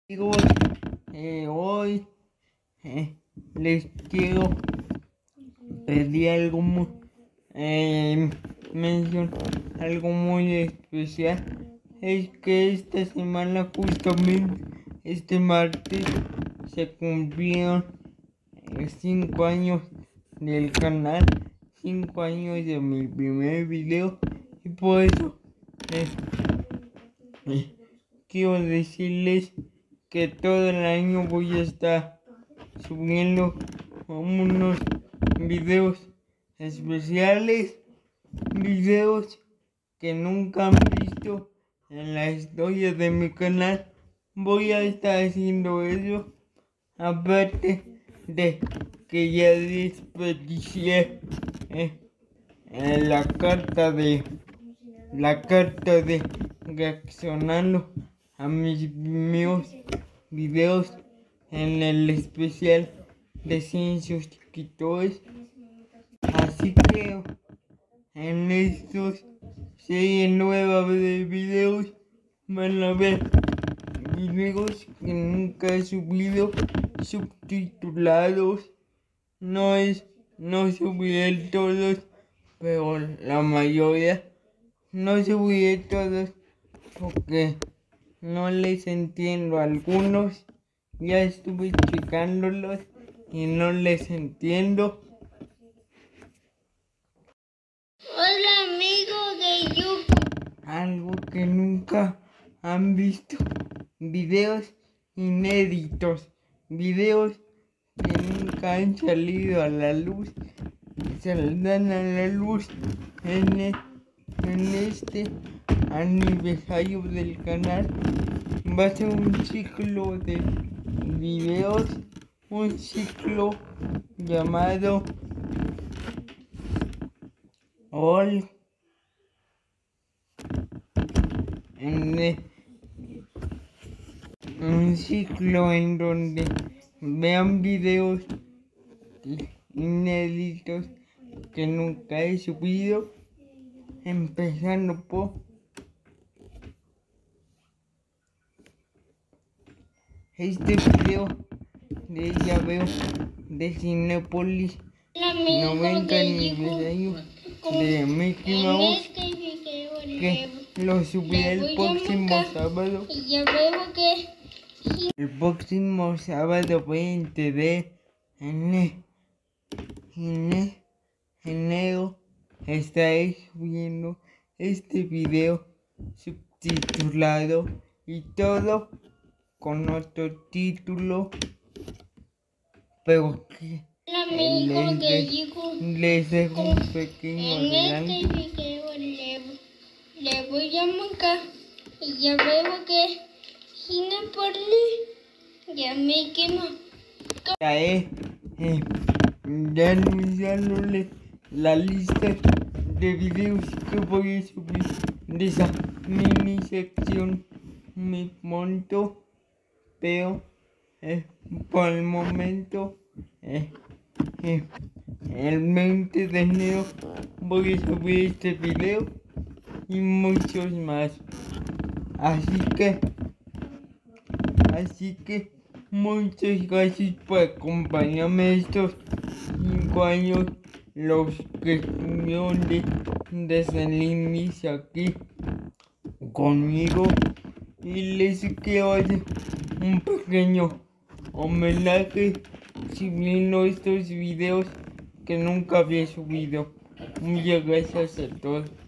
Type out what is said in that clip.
Amigos, hoy les quiero pedir algo muy especial. Es que esta semana, justamente este martes, se cumplieron 5 años del canal, 5 años de mi primer video, y por eso quiero decirles que todo el año voy a estar subiendo unos videos especiales, videos que nunca han visto en la historia de mi canal. Voy a estar haciendo eso, aparte de que ya desperdicié la carta de reaccionando a mis primeros videos en el especial de 100 suscriptores. Así que en estos series nuevas de videos van a ver videos que nunca he subido subtitulados. No subiré todos, pero la mayoría. No subiré todos porque no les entiendo a algunos. Ya estuve checándolos y no les entiendo. Hola amigos de YouTube. Algo que nunca han visto. Videos inéditos. Videos que nunca han salido a la luz. Saldrán a la luz en este aniversario del canal. Va a ser un ciclo de videos, un ciclo llamado All, un ciclo en donde vean videos inéditos que nunca he subido, empezando por este video de llaveo de Cinépolis 90 aniversario de Mickey Mouse, que lo subiré el próximo sábado. El próximo sábado 20 de enero estaré subiendo este video subtitulado y todo con otro título, pero que les dejo un pequeño adelanto. Le voy a marcar y ya veo que Cinépolis ya me quema. Ya anunciándole la lista de videos que voy a subir de esa mini sección mi monto, pero por el momento el 20 de enero voy a subir este video y muchos más. Así que muchas gracias por acompañarme estos 5 años, los que estuvieron desde el inicio aquí conmigo, y les quiero hacer un pequeño homenaje subiendo estos videos que nunca había subido. Muchas gracias a todos.